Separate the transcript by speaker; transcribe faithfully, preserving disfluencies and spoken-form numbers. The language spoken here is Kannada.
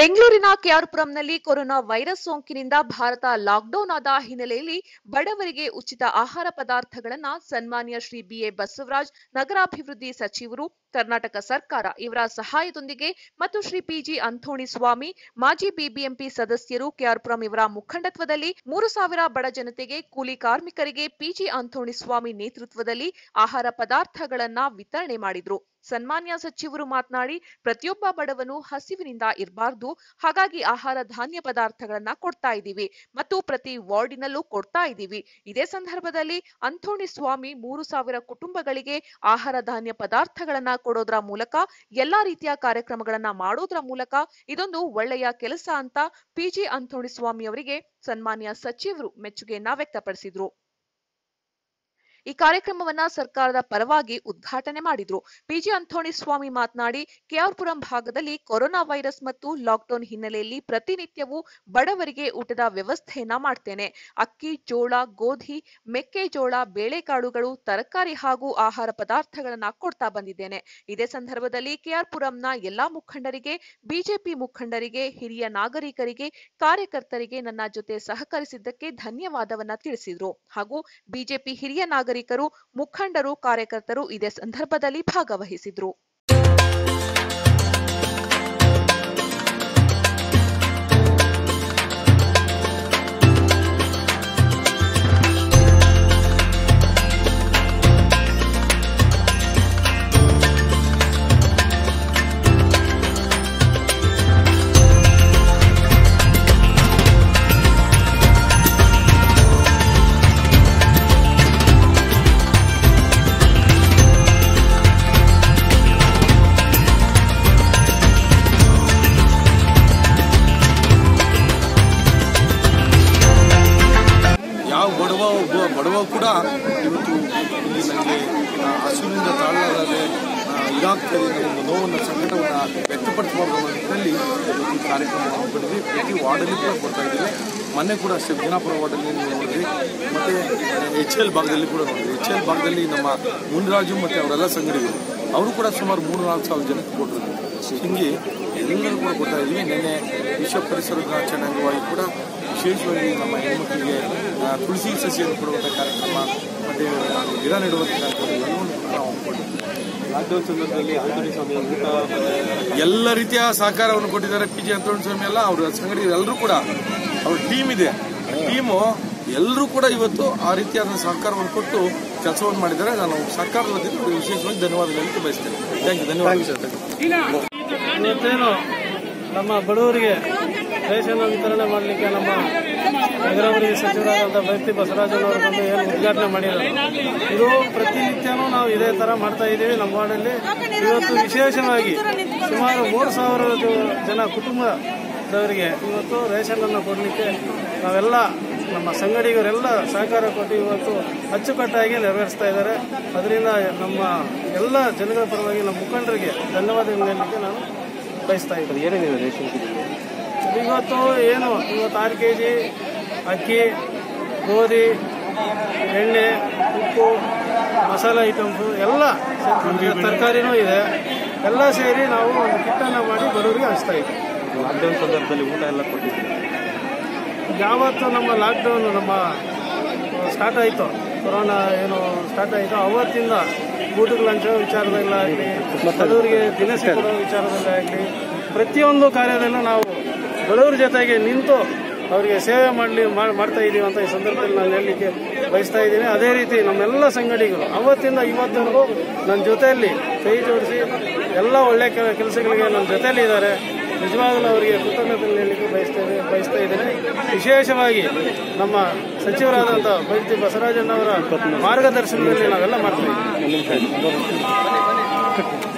Speaker 1: ಬೆಂಗಳೂರಿನ ಕೆಆರ್ಪುರಂನಲ್ಲಿ ಕೊರೋನಾ ವೈರಸ್ ಸೋಂಕಿನಿಂದ ಭಾರತ ಲಾಕ್ಡೌನ್ ಆದ ಹಿನ್ನೆಲೆಯಲ್ಲಿ ಬಡವರಿಗೆ ಉಚಿತ ಆಹಾರ ಪದಾರ್ಥಗಳನ್ನು ಸನ್ಮಾನ್ಯ ಶ್ರೀ ಬಿಎ ಬಸವರಾಜ್ ನಗರಾಭಿವೃದ್ಧಿ ಸಚಿವರು ಕರ್ನಾಟಕ ಸರ್ಕಾರ ಇವರ ಸಹಾಯದೊಂದಿಗೆ ಮತ್ತು ಶ್ರೀ ಪಿಜಿ ಅಂಥೋಣಿ ಸ್ವಾಮಿ ಮಾಜಿ ಬಿಬಿಎಂಪಿ ಸದಸ್ಯರು ಕೆಆರ್ಪುರಂ ಇವರ ಮುಖಂಡತ್ವದಲ್ಲಿ ಮೂರು ಸಾವಿರ ಬಡ ಜನತೆಗೆ ಕೂಲಿ ಕಾರ್ಮಿಕರಿಗೆ ಪಿಜಿ ಅಂಥೋಣಿ ಸ್ವಾಮಿ ನೇತೃತ್ವದಲ್ಲಿ ಆಹಾರ ಪದಾರ್ಥಗಳನ್ನು ವಿತರಣೆ ಮಾಡಿದ್ರು। ಸನ್ಮಾನ್ಯ ಸಚಿವರು ಮಾತನಾಡಿ ಪ್ರತಿಯೊಬ್ಬ ಬಡವನು ಹಸಿವಿನಿಂದ ಇರಬಾರದು, ಹಾಗಾಗಿ ಆಹಾರ ಧಾನ್ಯ ಪದಾರ್ಥಗಳನ್ನ ಕೊಡ್ತಾ ಇದ್ದೀವಿ ಮತ್ತು ಪ್ರತಿ ವಾರ್ಡಿನಲ್ಲೂ ಕೊಡ್ತಾ ಇದ್ದೀವಿ। ಇದೇ ಸಂದರ್ಭದಲ್ಲಿ ಅಂಥೋಣಿ ಸ್ವಾಮಿ ಮೂರು ಸಾವಿರ ಕುಟುಂಬಗಳಿಗೆ ಆಹಾರ ಧಾನ್ಯ ಪದಾರ್ಥಗಳನ್ನ ಕೊಡೋದ್ರ ಮೂಲಕ ಎಲ್ಲಾ ರೀತಿಯ ಕಾರ್ಯಕ್ರಮಗಳನ್ನ ಮಾಡೋದ್ರ ಮೂಲಕ ಇದೊಂದು ಒಳ್ಳೆಯ ಕೆಲಸ ಅಂತ ಪಿಜಿ ಅಂಥೋಣಿ ಸ್ವಾಮಿ ಅವರಿಗೆ ಸನ್ಮಾನ್ಯ ಸಚಿವರು ಮೆಚ್ಚುಗೆಯನ್ನ ವ್ಯಕ್ತಪಡಿಸಿದ್ರು। ಈ ಕಾರ್ಯಕ್ರಮವನ್ನ ಸರ್ಕಾರದ ಪರವಾಗಿ ಉದ್ಘಾಟನೆ ಮಾಡಿದ್ರು। ಪಿಜಿ ಅಂಥೋಣಿ ಸ್ವಾಮಿ ಮಾತನಾಡಿ ಕೆಆರ್ಪುರಂ ಭಾಗದಲ್ಲಿ ಕೊರೋನಾ ವೈರಸ್ ಮತ್ತು ಲಾಕ್ಡೌನ್ ಹಿನ್ನೆಲೆಯಲ್ಲಿ ಪ್ರತಿನಿತ್ಯವೂ ಬಡವರಿಗೆ ಊಟದ ವ್ಯವಸ್ಥೆಯನ್ನ ಮಾಡ್ತೇನೆ। ಅಕ್ಕಿ, ಜೋಳ, ಗೋಧಿ, ಮೆಕ್ಕೆಜೋಳ, ಬೇಳೆಕಾಳುಗಳು, ತರಕಾರಿ ಹಾಗೂ ಆಹಾರ ಪದಾರ್ಥಗಳನ್ನ ಕೊಡ್ತಾ ಬಂದಿದ್ದೇನೆ। ಇದೇ ಸಂದರ್ಭದಲ್ಲಿ ಕೆಆರ್ಪುರಂನ ಎಲ್ಲಾ ಮುಖಂಡರಿಗೆ, ಬಿಜೆಪಿ ಮುಖಂಡರಿಗೆ, ಹಿರಿಯ ನಾಗರಿಕರಿಗೆ, ಕಾರ್ಯಕರ್ತರಿಗೆ ನನ್ನ ಜೊತೆ ಸಹಕರಿಸಿದ್ದಕ್ಕೆ ಧನ್ಯವಾದವನ್ನ ತಿಳಿಸಿದ್ರು ಹಾಗೂ ಬಿಜೆಪಿ ಹಿರಿಯ ನಾಗರಿಕ ಮುಖಂಡರು, ಕಾರ್ಯಕರ್ತರು ಇದೇ ಸಂದರ್ಭದಲ್ಲಿ ಭಾಗವಹಿಸಿದ್ರು।
Speaker 2: ಬಡವ ಬಡವ ಕೂಡ ಇವತ್ತು ಇಲ್ಲಿ ನನಗೆ ಹಸುವಿನಿಂದ ತಾಳಲಾಗದೆ ಇದಾಗ್ತದೆ ಒಂದು ನೋವನ್ನು ಸಂಕಟವನ್ನು ವ್ಯಕ್ತಪಡಿಸಬಾರ್ದು ಅನ್ನೋ ನಿಟ್ಟಿನಲ್ಲಿ ಈ ಕಾರ್ಯಕ್ರಮವನ್ನು ಹಮ್ಮಿಕೊಂಡಿದ್ವಿ। ಪ್ರತಿ ವಾರ್ಡಲ್ಲಿ ಕೂಡ ಕೊಡ್ತಾ ಇದ್ದೀವಿ। ಮೊನ್ನೆ ಕೂಡ ಅಷ್ಟೇ ಜನಾಪುರ ವಾರ್ಡಲ್ಲಿ ನೀವು ನೋಡಿದ್ವಿ, ಮತ್ತು ಎಚ್ ಎಲ್ ಭಾಗದಲ್ಲಿ ಕೂಡ ನೋಡಿದ್ವಿ। ಎಚ್ ಎಲ್ ಭಾಗದಲ್ಲಿ ನಮ್ಮ ಮುನ್ರಾಜು ಮತ್ತು ಅವರೆಲ್ಲ ಸಂಘಟಕರು ಅವರು ಕೂಡ ಸುಮಾರು ಮೂರು ನಾಲ್ಕು ಸಾವಿರ ಜನಕ್ಕೆ ಕೊಟ್ಟರು। ಹಿಂಗೆ ಎಲ್ಲರೂ ಕೂಡ ಕೊಡ್ತಾ ಇದ್ದೀವಿ। ನಿನ್ನೆ ವಿಶ್ವ ಪರಿಸರ ದಿನಾಚರಣೆ ಅಂಗವಾಗಿ ಕೂಡ ವಿಶೇಷವಾಗಿ ನಮ್ಮ ಹೆಣ್ಮಕ್ಳಿಗೆ ತುಳಸಿ ಸಸಿಯನ್ನು ಕೊಡುವಂಥ ಕಾರ್ಯಕ್ರಮ ಮತ್ತು ಗಿಡ ನೆಡುವಂಥ ಕಾರ್ಯಕ್ರಮ ಎಲ್ಲವನ್ನೂ ಕೂಡ ನಾವು ಕೊಟ್ಟಿದ್ದೀವಿ। ಲಾಕ್ಡೌನ್ ಸಂದರ್ಭದಲ್ಲಿ ಅಂಥೋಣಿ ಸ್ವಾಮಿ ಊಟ ಎಲ್ಲ ರೀತಿಯ ಸಹಕಾರವನ್ನು ಕೊಟ್ಟಿದ್ದಾರೆ। ಪಿ ಜಿ ಅಂಥೋಣಿ ಸ್ವಾಮಿ ಎಲ್ಲ ಅವರ ಸಂಘಟಕರು ಎಲ್ಲರೂ ಕೂಡ ಅವ್ರ ಟೀಮ್ ಇದೆ, ಟೀಮು ಎಲ್ಲರೂ ಕೂಡ ಇವತ್ತು ಆ ರೀತಿಯಾದ ಸಹಕಾರವನ್ನು ಕೊಟ್ಟು ಕೆಲಸವನ್ನು ಮಾಡಿದ್ದಾರೆ। ನಾನು ಸರ್ಕಾರದ ವತಿಯಿಂದ ವಿಶೇಷವಾಗಿ ಧನ್ಯವಾದಗಳನ್ನು ಬಯಸ್ತೇನೆ। ಥ್ಯಾಂಕ್ ಯು, ಧನ್ಯವಾದ।
Speaker 3: ಇವತ್ತೇನು ನಮ್ಮ ಬಡವರಿಗೆ ರೇಷನ್ ವಿತರಣೆ ಮಾಡಲಿಕ್ಕೆ ನಮ್ಮ ನಗರಾಭಿವೃದ್ಧಿ ಸಚಿವರಾದಂಥ ಬೈತಿ ಬಸವರಾಜನವರು ಬಂದು ಏನು ಉದ್ಘಾಟನೆ ಮಾಡಿದ್ದಾರೆ, ಇದು ಪ್ರತಿನಿತ್ಯನೂ ನಾವು ಇದೇ ಥರ ಮಾಡ್ತಾ ಇದ್ದೀವಿ ನಮ್ಮ ವಾರ್ಡಲ್ಲಿ। ಇವತ್ತು ವಿಶೇಷವಾಗಿ ಸುಮಾರು ಮೂರು ಸಾವಿರ ಜನ ಕುಟುಂಬದವರಿಗೆ ಇವತ್ತು ರೇಷನನ್ನು ಕೊಡಲಿಕ್ಕೆ ನಾವೆಲ್ಲ ನಮ್ಮ ಸಂಘಟಕರೆಲ್ಲ ಸಹಕಾರ ಕೊಟ್ಟು ಇವತ್ತು ಅಚ್ಚುಕಟ್ಟಾಗಿ ನೆರವೇರಿಸ್ತಾ ಇದ್ದಾರೆ। ಅದರಿಂದ ನಮ್ಮ ಎಲ್ಲ ಜನಗಳ ಪರವಾಗಿ ನಮ್ಮ ಮುಖಂಡರಿಗೆ ಧನ್ಯವಾದಗಳು ಹೇಳಲಿಕ್ಕೆ ನಾನು ಬಯಸ್ತಾ ಇದ್ದೀನಿ।
Speaker 4: ಏನೇನಿದೆ ರೇಷನ್
Speaker 3: ಇವತ್ತು ಏನು ಇವತ್ತು ಆರು ಕೆ ಜಿ ಅಕ್ಕಿ, ಗೋಧಿ, ಎಣ್ಣೆ, ಉಪ್ಪು, ಮಸಾಲೆ ಐಟಮ್ಸು ಎಲ್ಲ ತರಕಾರಿನೂ ಇದೆ, ಎಲ್ಲ ಸೇರಿ ನಾವು ಒಂದು ಕಿಟ್ಟನ್ನು ಮಾಡಿ ಬಡವರಿಗೆ ಹಂಚ್ತಾ ಇದ್ದೀವಿ।
Speaker 4: ಲಾಕ್ಡೌನ್ ಸಂದರ್ಭದಲ್ಲಿ ಊಟ ಎಲ್ಲ ಕೊಟ್ಟಿದ್ದೀವಿ।
Speaker 3: ಯಾವತ್ತು ನಮ್ಮ ಲಾಕ್ಡೌನ್ ನಮ್ಮ ಸ್ಟಾರ್ಟ್ ಆಯಿತು, ಕೊರೋನಾ ಏನು ಸ್ಟಾರ್ಟ್ ಆಯಿತು, ಅವತ್ತಿಂದ ಊಟಗಳ ಹಂಚೋ ವಿಚಾರದಲ್ಲಾಗಲಿ, ಬಡವರಿಗೆ ದಿನಸಿ ಕೊಡೋ ವಿಚಾರದಲ್ಲಾಗಲಿ, ಪ್ರತಿಯೊಂದು ಕಾರ್ಯದಲ್ಲೂ ನಾವು ಬಡವರ ಜೊತೆಗೆ ನಿಂತು ಅವರಿಗೆ ಸೇವೆ ಮಾಡಲಿ ಮಾಡ್ತಾ ಇದ್ದೀವಿ ಅಂತ ಈ ಸಂದರ್ಭದಲ್ಲಿ ನಾನು ಹೇಳಲಿಕ್ಕೆ ಬಯಸ್ತಾ ಇದ್ದೀನಿ। ಅದೇ ರೀತಿ ನಮ್ಮೆಲ್ಲ ಸಂಘಟಕರು ಅವತ್ತಿಂದ ಇವತ್ತಿಗೂ ನನ್ನ ಜೊತೆಯಲ್ಲಿ ಕೈ ಜೋಡಿಸಿ ಎಲ್ಲ ಒಳ್ಳೆ ಕೆಲಸಗಳಿಗೆ ನನ್ನ ಜೊತೆಯಲ್ಲಿ ಇದ್ದಾರೆ। ನಿಜವಾಗಲೂ ಅವರಿಗೆ ಕೃತಜ್ಞತೆ ಹೇಳಲಿಕ್ಕೆ ಬಯಸ್ತೇನೆ ಬಯಸ್ತಾ ಇದ್ದೇನೆ। ವಿಶೇಷವಾಗಿ ನಮ್ಮ ಸಚಿವರಾದಂಥ ಬೈತಿ ಬಸವರಾಜನವರ ಮಾರ್ಗದರ್ಶನದಲ್ಲಿ ನಾವೆಲ್ಲ ಮಾಡ್ತೀವಿ।